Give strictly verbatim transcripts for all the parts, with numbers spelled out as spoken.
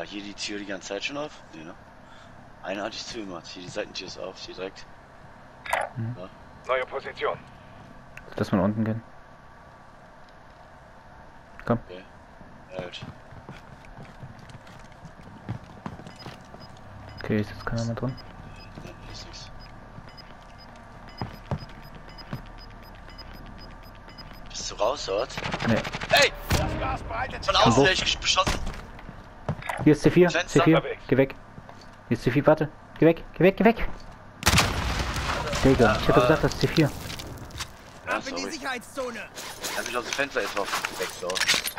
hier die Tür die ganze Zeit schon auf? Nee, ne? Eine hatte ich zugemacht. Hier die Seitentür ist auf, hier direkt. Mhm. Ja. Neue Position. Lass mal unten gehen. Komm. Okay. Ja, gut. Okay, ist jetzt keiner mehr drin. Ja, hier ist nichts. Bist du raus, oder? Nee. Hey! Das Gas breitet Von sich außen wo? werde ich beschossen. Hier ist C vier. Fenster C vier. unterwegs. Geh weg. Hier ist C vier. Warte. Geh weg. Geh weg. Geh weg. Digga, ich hätte gesagt, das ist C vier. Ja, Ab in die sorry. Sicherheitszone! Lass mich aus dem Fenster jetzt drauf. Weg, so.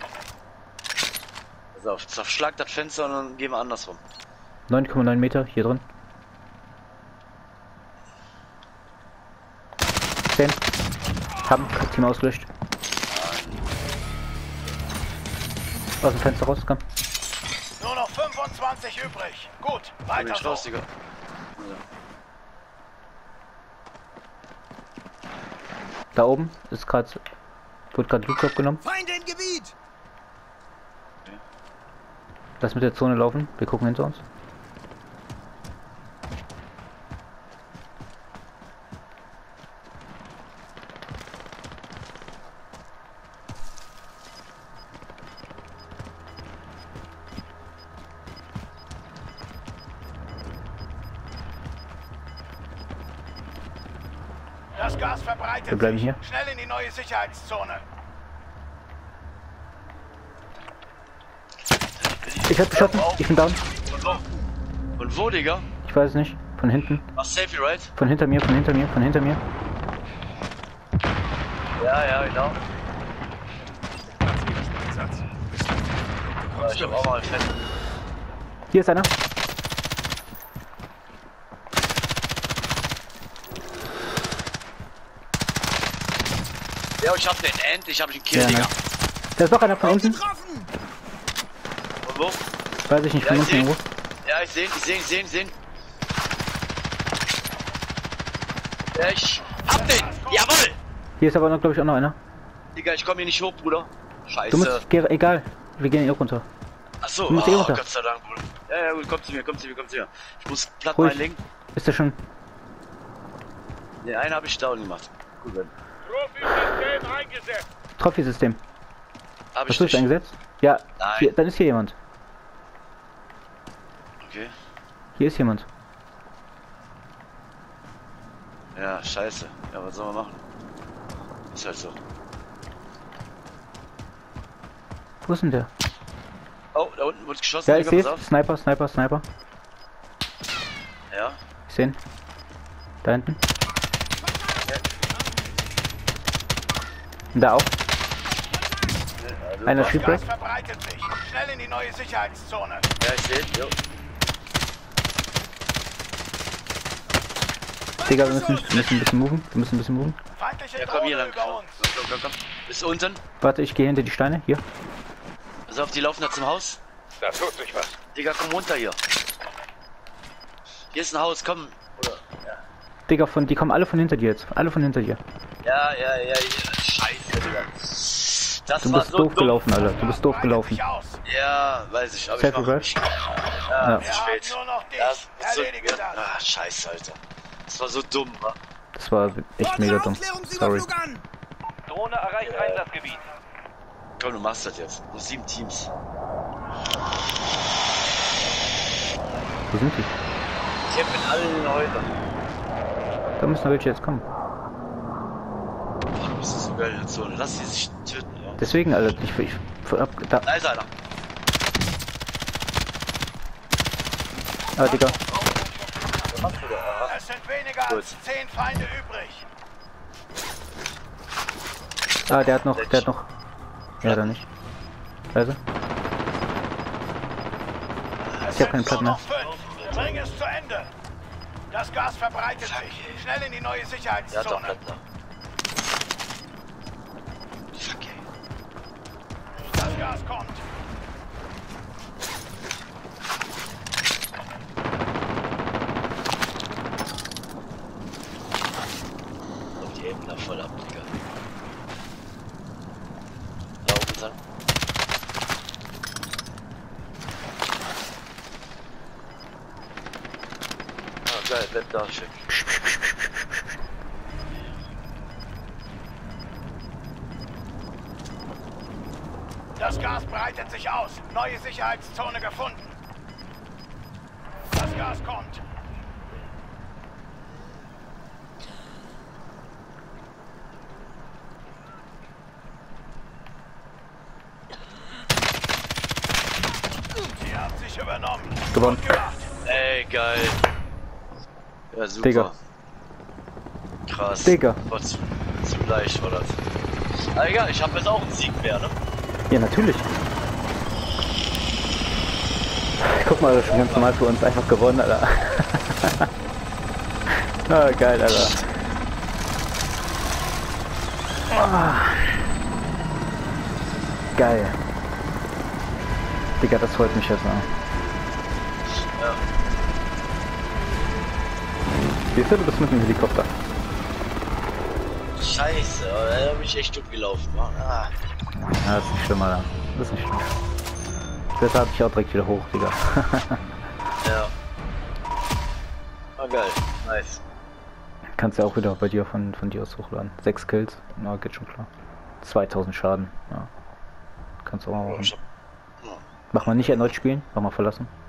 Pass auf, zerschlag das Fenster und dann gehen wir andersrum. neun Komma neun Meter hier drin. zehn. Haben. Team ausgelöscht. Aus dem Fenster raus, komm. Nur noch fünfundzwanzig übrig. Gut, Da bin weiter ich raus, so. Digga. Ja. Da oben ist gerade. Wurde gerade Loot abgenommen. Feinde im Gebiet! Lass mit der Zone laufen. Wir gucken hinter uns. Das Gas verbreitet Wir bleiben sich. hier. Schnell in die neue Sicherheitszone. Ich hab geschossen. Ich bin down. Und wo? Und wo, Digga? Ich weiß es nicht. Von hinten. Ach, Safety Right? Von hinter mir. Von hinter mir. Von hinter mir. Ja, ja, genau. Ja, ich hab auch mal ein Fett. Hier ist einer. Ja, ich hab den End, ich hab den Kill, Ja, Digga. nice. Da ist noch einer von unten. Getroffen! Und wo? Weiß ich nicht. Ja, Von ich unten seh ihn. irgendwo. Ja, ich seh ihn, ich seh ihn, ich seh ihn, ich seh ihn. Ja, ich hab den! Jawohl! Hier ist aber noch, glaube ich, auch noch einer. Digga, ich komm hier nicht hoch, Bruder. Scheiße. Du musst. Geh, egal. Wir gehen hier runter. Achso, du musst oh, eh runter. Gott sei Dank, Bruder. Ja, ja, gut, komm zu mir, komm zu mir, komm zu mir. Ich muss platt Ruhig. reinlegen. Ist der schon. Den einen hab ich down gemacht. Gut, wenn. Profi-System eingesetzt. Trophy-System. Hab ich Hast du es nicht. eingesetzt? Ja. Nein. Hier, dann ist hier jemand. Okay. Hier ist jemand. Ja, scheiße. Ja, was soll man machen? Ist halt so. Wo ist denn der? Oh, da unten wurde geschossen. Ja, ich Digga, sehe pass auf. Sniper, Sniper, Sniper. Ja. Ich sehe ihn. Da hinten. Und da auch. Einer Das Street Gas Break. verbreitet sich. Schnell in die neue Sicherheitszone. Ja, ich seh ihn. Jo. Digga, wir müssen, wir müssen ein bisschen moven. Wir müssen ein bisschen moven. Feindliche Ja, komm hier Drohne lang. über uns. Komm, komm, komm. Bist du unten? Warte, ich gehe hinter die Steine. Hier. Pass auf, die laufen da zum Haus. Da tut sich was. Digga, komm runter hier. Hier ist ein Haus, komm. Oder? Ja, Digga, von, die kommen alle von hinter dir jetzt. Alle von hinter dir. ja, ja, ja. ja. Scheiße, Digga. Das Du war bist so doof dumm. gelaufen, Alter. Du bist doof Breitet gelaufen. sich aus. Ja, weiß ich, aber ich Selfie mach Drive? nicht. Ja. Ja, Wir zu spät. haben nur noch dich. Ja, ist so, Erledige das. ah, scheiße, Alter. Das war so dumm, wa? Das war echt mega dumm. Sorry. Aufklärungsüberflug an! Drohne erreicht Einsatzgebiet. Komm, du machst das jetzt. Nur sieben Teams. Wo sind die? Ich hab mit allen Häusern. Da müssen welche jetzt kommen. Boah, das ist so geil in der Zone. Lass die sich töten, ja. Deswegen, Alter. Ich, ich, ab, da. Da ist einer. Ah, Digga. Was machst du da? Aha. Es sind weniger Gut. als zehn Feinde übrig. Ah, der hat noch, der hat noch. Ja, da nicht. Also. Es Ich hab sind keinen Platten nur mehr. noch fünf. Bring es zu Ende. Das Gas verbreitet sich. Schnell in die neue Der hat doch Sicherheitszone. Plattner. Fuck, ey. Das Gas kommt. Und die heben da voll ab, Digga. Da oben sind. bleib da, Schick. Das Gas breitet sich aus. Neue Sicherheitszone gefunden. Das Gas kommt. Sie haben sich übernommen. Gewonnen. Gut gemacht. Ey, geil. Ja, super. Digga. Krass. Digga. War zu, zu leicht war das. Aber egal, ich hab jetzt auch einen Sieg mehr, ne? Ja, natürlich. Guck mal, das ist schon ganz normal für uns. Einfach gewonnen, Alter. Ah, geil, Alter. Ah. Geil. Digga, das freut mich jetzt mal. Ja. Siehst du, du bist mit dem Helikopter. Scheiße, aber da bin ich echt dumm gelaufen, Mann. Ah. Ja, das ist nicht schlimm, Alter. Das ist nicht schlimm. Deshalb hab ich auch direkt wieder hoch, Digga. Ja. War geil. Nice. Kannst ja auch wieder bei dir von, von dir aus hochladen. Sechs Kills, na, geht schon klar. zweitausend Schaden, ja. Kannst du auch mal machen. Ich hab- Mach mal nicht erneut spielen, mach mal verlassen.